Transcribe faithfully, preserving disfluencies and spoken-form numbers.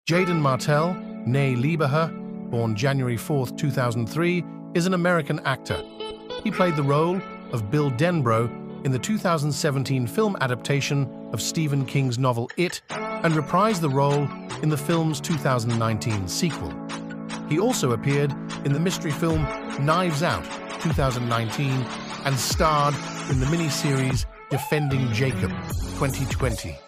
Jaeden Martell, née Lieberher, born January fourth, two thousand three, is an American actor. He played the role of Bill Denbrough in the two thousand seventeen film adaptation of Stephen King's novel It, and reprised the role in the film's two thousand nineteen sequel. He also appeared in the mystery film Knives Out, two thousand nineteen, and starred in the miniseries Defending Jacob, twenty twenty.